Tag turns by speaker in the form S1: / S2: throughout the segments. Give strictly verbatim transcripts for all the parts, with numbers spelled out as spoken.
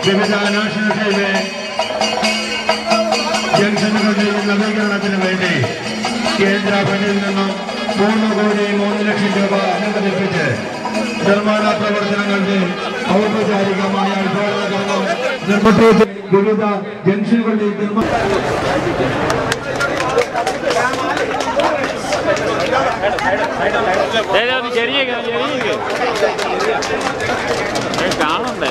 S1: വിവിധ national highway ജംഗ്ഷനുകളുടെയും നവീകരണത്തിന് വേണ്ടി കേന്ദ്ര ഫണ്ടിൽ നിന്നും മൂന്ന് കോടി മൂന്ന് ലക്ഷം രൂപ അനുവദിപ്പിച്ച് നിർമ്മാണ പ്രവർത്തനങ്ങളുടെ ഔപചാരികമായ ഉദ്ഘാടനം നിർമ്മിച്ച വിവിധ ജംഗ്ഷനുകളുടെയും
S2: കാണണ്ടേ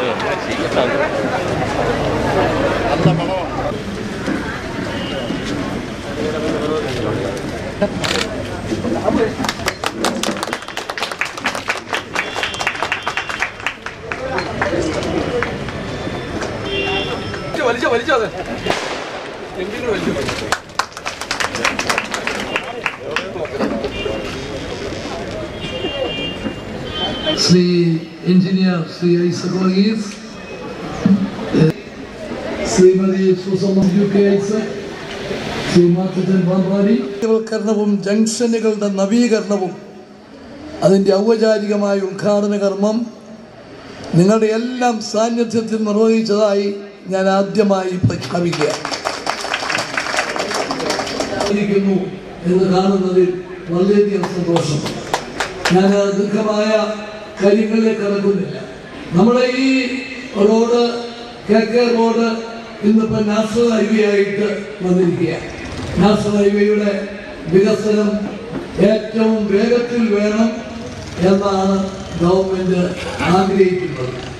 S3: വലിച്ചോ വലിച്ചോ അതെ എന്തെങ്കിലും വലിച്ചോ
S4: Shri engineer Shri Isaac Varghese, Shrimati Susamma U K Isaac, Shri Mathachan Pampady. വൽക്കരണവും ജംഗ്ഷനുകളുടെ നവീകരണവും അതിൻ്റെ ഔപചാരികമായ ഉദ്ഘാടന കർമ്മം നിങ്ങളുടെ എല്ലാം സാന്നിധ്യത്തിൽ നിർവഹിച്ചതായി ഞാൻ ആദ്യമായി പ്രഖ്യാപിക്കുക എന്ന് കാണുന്നതിൽ വളരെയധികം സന്തോഷം. ഞാൻ ദീർഘമായ കാര്യങ്ങളിലേക്ക് കടക്കുന്നില്ല. നമ്മുടെ ഈ റോഡ് കെ കെ റോഡ് ഇന്നിപ്പോൾ നാഷണൽ ഹൈവേ ആയിട്ട് വന്നിരിക്കുക. നാഷണൽ ഹൈവേയുടെ വികസനം ഏറ്റവും വേഗത്തിൽ വേണം എന്നാണ് ഗവൺമെൻറ് ആഗ്രഹിക്കുന്നത്.